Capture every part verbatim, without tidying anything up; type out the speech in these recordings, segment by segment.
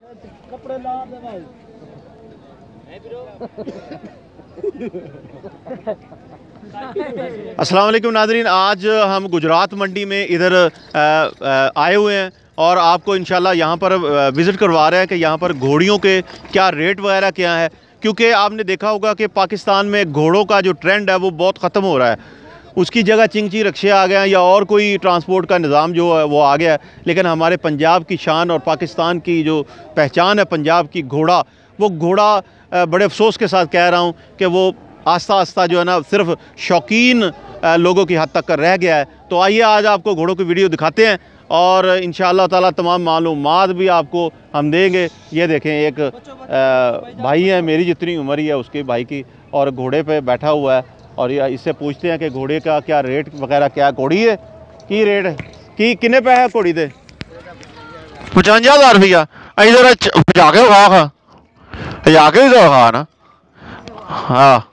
कपड़े ला दे भाई। अस्सलाम वालेकुम नाज़रीन, आज हम गुजरात मंडी में इधर आए हुए हैं और आपको इंशाल्लाह यहाँ पर विज़िट करवा रहे हैं कि यहाँ पर घोड़ियों के क्या रेट वगैरह क्या है, क्योंकि आपने देखा होगा कि पाकिस्तान में घोड़ों का जो ट्रेंड है वो बहुत ख़त्म हो रहा है। उसकी जगह चिंगची रक्शे आ गए हैं या और कोई ट्रांसपोर्ट का निज़ाम जो है वो आ गया है, लेकिन हमारे पंजाब की शान और पाकिस्तान की जो पहचान है पंजाब की, घोड़ा, वो घोड़ा बड़े अफसोस के साथ कह रहा हूँ कि वो आस्ता आस्ता जो है ना सिर्फ शौकीन लोगों की हद तक कर रह गया है। तो आइए आज आपको घोड़ों की वीडियो दिखाते हैं और इंशाअल्लाह ताला तमाम मालूमात भी आपको हम देंगे। ये देखें, एक भाई है, मेरी जितनी उम्र ही है उसके भाई की, और घोड़े पे बैठा हुआ है और ये इससे पूछते हैं कि घोड़े का क्या रेट वगैरह क्या है। घोड़ी है की रेट है कि किन्ने पे है घोड़ी दे? पचवंजा हज़ार रुपया इधर जाके खा जाके तो खा ना। हाँ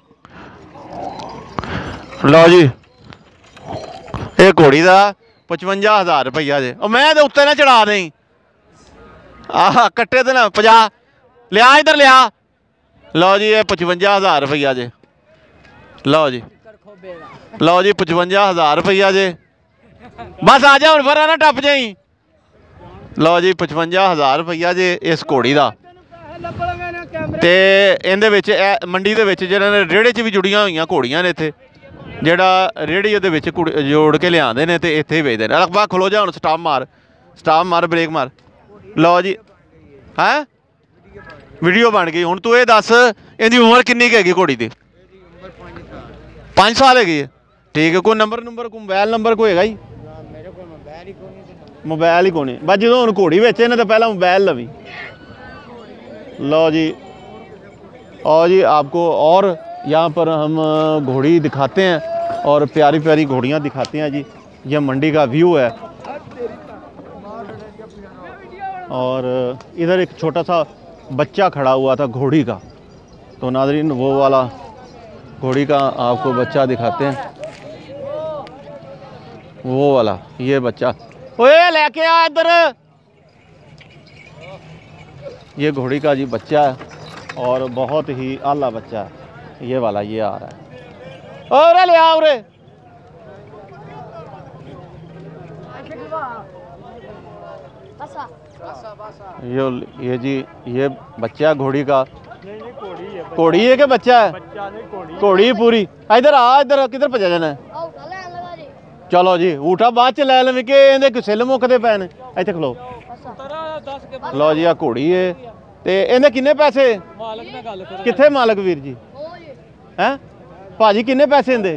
लो जी, ये घोड़ी का पचवंजा हज़ार रुपया जे। और मैं तो उत्ते ना चढ़ा दें आह कट्टे तो ना पजा लिया, इधर लिया। लो जी, ये पचवंजा हज़ार रुपया जे। लो जी, लो जी पचवंजा हज़ार रुपया जे। बस आ जा, फिर ना टप जाई। लो जी पचवंजा हज़ार रुपया जे इस घोड़ी का। ते इहदे विच मंडी दे विच जिन्हां ने रेड़े च भी जुड़ियां होईयां घोड़ियां ने, इत्थे जेड़ा रेड़ी दे विच जोड़ के लिआंदे ने ते इत्थे ही बेचदे ने। अखबा खलो जा, हुण स्टाप मार, स्टाप मार, ब्रेक मार। लो जी, हैं वीडियो बन गई। हुण तू ये दस इहदी उम्र किन्नी क हैगी घोड़ी दी? पाँच साल हैगी है, ठीक है। कोई नंबर नंबर कोई मोबाइल नंबर कोई हैगा ही? मोबाइल ही कोनी। बस जो हुण घोड़ी बेचे ने तो पहला मोबाइल लवी। लो जी, और जी आपको और यहाँ पर हम घोड़ी दिखाते हैं और प्यारी प्यारी घोड़ियाँ दिखाते हैं जी। यह मंडी का व्यू है और इधर एक छोटा सा बच्चा खड़ा हुआ था घोड़ी का, तो नाज़रीन वो वाला घोड़ी का आपको बच्चा दिखाते हैं। वो वाला ये बच्चा, ओए लेके आ इधर। ये घोड़ी का जी बच्चा है और बहुत ही आला बच्चा है। ये वाला ये आ रहा है, और ले आओ रे। ये ये जी ये बच्चा घोड़ी का। घोड़ी है कि बच्चा है? घोड़ी पूरी। इधर आ, इधर किधर भजा जाना है? चलो जी, ऊठा बाद च लै लवी के सिल मुकते पे ने। इत्थे खलो। लो जी, आ घोड़ी है ते इहदे किन्ने पैसे? कित्थे मालक वीर जी? हैं भाजी किन्ने पैसे इहदे?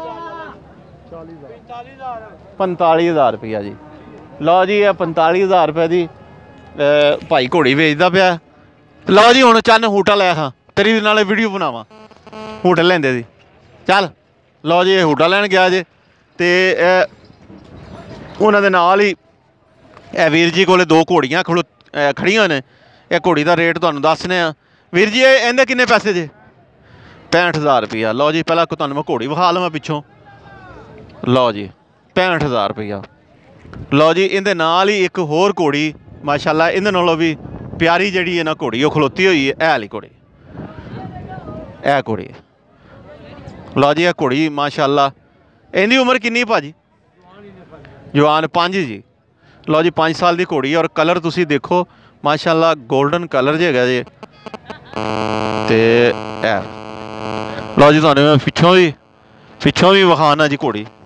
पंताली हज़ार रुपया जी। लो जी, ये पंताली हज़ार रुपये की भाई घोड़ी बेचता पाया। लो जी, हुण चन्न हूटा लै खां, तेरी नाले वीडियो बनावा हूट लेंदे दी। चल लो जी, हूटा लैन गया जे ते उन्हां दे नाल ही ए वीर जी कोले दो घोड़ियां खड़ो खड़ियां ने। यह घोड़ी का रेट तुहानूं दसने आ। वीर जी इहदे किन्ने पैसे जे? पैंठ हज़ार रुपया। लो जी, पहला तुहानूं मैं घोड़ी विखा लवां पिछों। लो जी पैंठ हज़ार रुपया। लो जी, इहदे नाल ही एक होर घोड़ी माशाअल्लाह इहदे नालों भी प्यारी जिहड़ी है ना घोड़ी, वो खलोती हुई है। ऐ वाली घोड़ी, ऐ घोड़ी। लो जी, यह घोड़ी माशाअल्लाह इहदी उम्र किन्नी भाजी? जवान पाँच जी। लो जी, पाँच साल की घोड़ी और कलर तुसी देखो माशाअल्लाह गोल्डन कलर जेगा जे। ते ऐ लो जी, तुहानूं मैं पिछों भी पिछों भी विखाना जी घोड़ी।